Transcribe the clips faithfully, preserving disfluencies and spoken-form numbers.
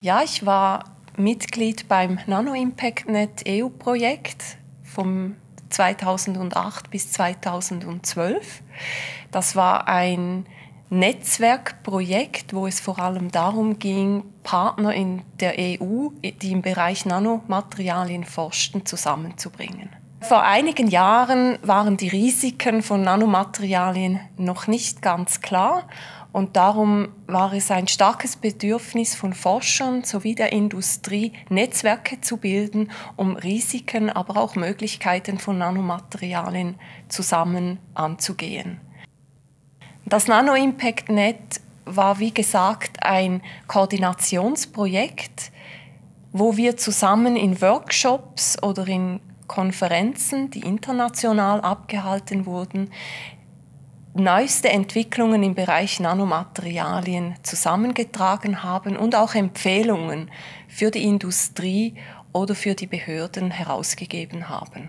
Ja, ich war Mitglied beim Nano-Impact-Net E U-Projekt vom zweitausendacht bis zweitausendzwölf. Das war ein Netzwerkprojekt, wo es vor allem darum ging, Partner in der E U, die im Bereich Nanomaterialien forschten, zusammenzubringen. Vor einigen Jahren waren die Risiken von Nanomaterialien noch nicht ganz klar und darum war es ein starkes Bedürfnis von Forschern sowie der Industrie, Netzwerke zu bilden, um Risiken, aber auch Möglichkeiten von Nanomaterialien zusammen anzugehen. Das Nano-Impact-Net war, wie gesagt, ein Koordinationsprojekt, wo wir zusammen in Workshops oder in Konferenzen, die international abgehalten wurden, neueste Entwicklungen im Bereich Nanomaterialien zusammengetragen haben und auch Empfehlungen für die Industrie oder für die Behörden herausgegeben haben.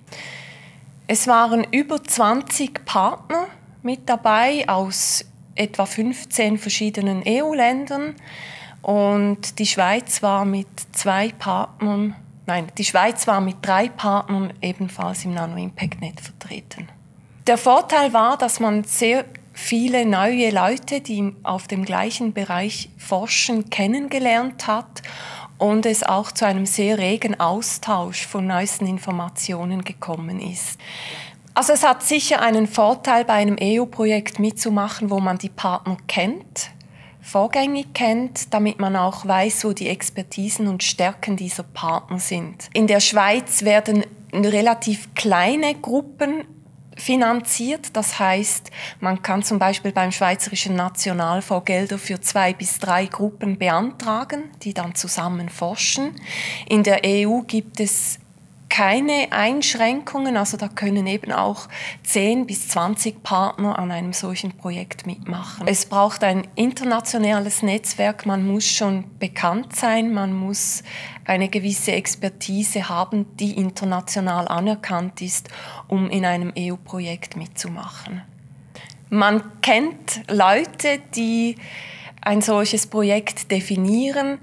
Es waren über zwanzig Partner mit dabei aus etwa fünfzehn verschiedenen E U-Ländern und die Schweiz war mit zwei Partnern, nein, die Schweiz war mit drei Partnern ebenfalls im Nano-Impact-Net vertreten. Der Vorteil war, dass man sehr viele neue Leute, die auf dem gleichen Bereich forschen, kennengelernt hat und es auch zu einem sehr regen Austausch von neuesten Informationen gekommen ist. Also es hat sicher einen Vorteil, bei einem E U-Projekt mitzumachen, wo man die Partner kennt, vorgängig kennt, damit man auch weiß, wo die Expertisen und Stärken dieser Partner sind. In der Schweiz werden relativ kleine Gruppen finanziert. Das heißt, man kann zum Beispiel beim Schweizerischen Nationalfonds Gelder für zwei bis drei Gruppen beantragen, die dann zusammen forschen. In der E U gibt es keine Einschränkungen, also da können eben auch zehn bis zwanzig Partner an einem solchen Projekt mitmachen. Es braucht ein internationales Netzwerk, man muss schon bekannt sein, man muss eine gewisse Expertise haben, die international anerkannt ist, um in einem E U-Projekt mitzumachen. Man kennt Leute, die ein solches Projekt definieren.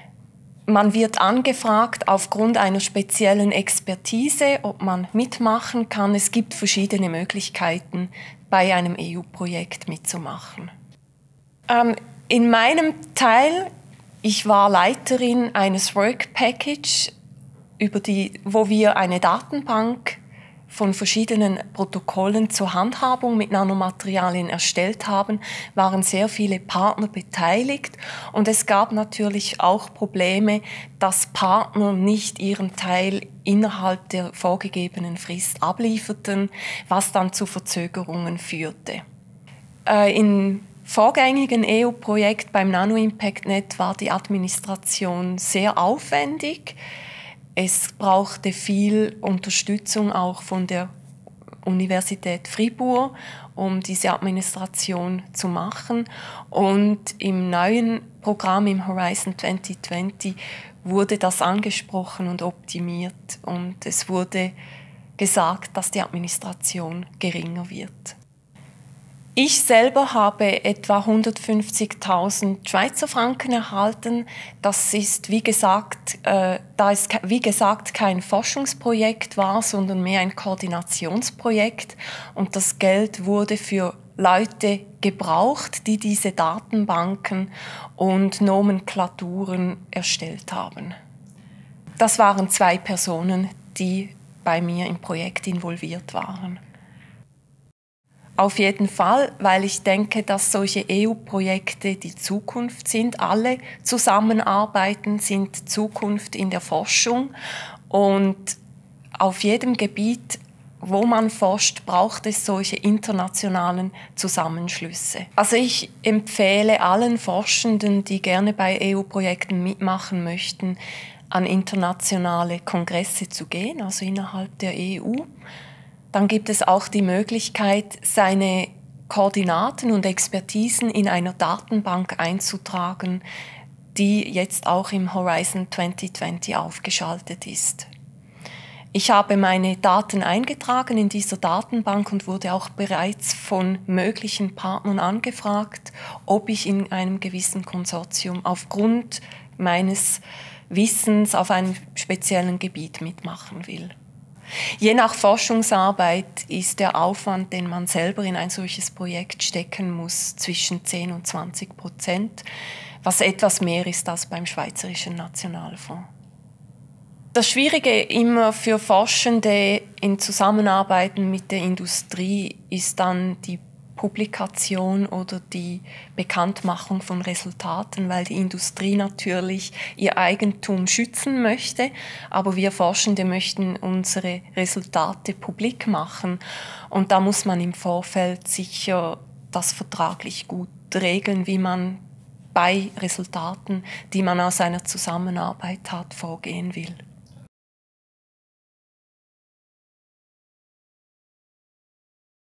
Man wird angefragt aufgrund einer speziellen Expertise, ob man mitmachen kann. Es gibt verschiedene Möglichkeiten, bei einem E U-Projekt mitzumachen. Ähm, in meinem Teil, ich war Leiterin eines Work Package, über die, wo wir eine Datenbank von verschiedenen Protokollen zur Handhabung mit Nanomaterialien erstellt haben, waren sehr viele Partner beteiligt und es gab natürlich auch Probleme, dass Partner nicht ihren Teil innerhalb der vorgegebenen Frist ablieferten, was dann zu Verzögerungen führte. Äh, Im vorgängigen E U-Projekt beim Nano-Impact-Net war die Administration sehr aufwendig. Es brauchte viel Unterstützung auch von der Universität Fribourg, um diese Administration zu machen. Und im neuen Programm, im Horizon zwanzig zwanzig, wurde das angesprochen und optimiert. Und es wurde gesagt, dass die Administration geringer wird. Ich selber habe etwa hundertfünfzigtausend Schweizer Franken erhalten. Das ist, wie gesagt, äh, da es wie gesagt kein Forschungsprojekt war, sondern mehr ein Koordinationsprojekt. Und das Geld wurde für Leute gebraucht, die diese Datenbanken und Nomenklaturen erstellt haben. Das waren zwei Personen, die bei mir im Projekt involviert waren. Auf jeden Fall, weil ich denke, dass solche E U-Projekte die Zukunft sind. Alle zusammenarbeiten, sind Zukunft in der Forschung. Und auf jedem Gebiet, wo man forscht, braucht es solche internationalen Zusammenschlüsse. Also ich empfehle allen Forschenden, die gerne bei E U-Projekten mitmachen möchten, an internationale Kongresse zu gehen, also innerhalb der E U. Dann gibt es auch die Möglichkeit, seine Koordinaten und Expertisen in einer Datenbank einzutragen, die jetzt auch im Horizon zwanzig zwanzig aufgeschaltet ist. Ich habe meine Daten eingetragen in dieser Datenbank und wurde auch bereits von möglichen Partnern angefragt, ob ich in einem gewissen Konsortium aufgrund meines Wissens auf einem speziellen Gebiet mitmachen will. Je nach Forschungsarbeit ist der Aufwand, den man selber in ein solches Projekt stecken muss, zwischen zehn und zwanzig Prozent, was etwas mehr ist als beim Schweizerischen Nationalfonds. Das Schwierige immer für Forschende in Zusammenarbeit mit der Industrie ist dann die Publikation oder die Bekanntmachung von Resultaten, weil die Industrie natürlich ihr Eigentum schützen möchte, aber wir Forschende möchten unsere Resultate publik machen und da muss man im Vorfeld sicher das vertraglich gut regeln, wie man bei Resultaten, die man aus einer Zusammenarbeit hat, vorgehen will.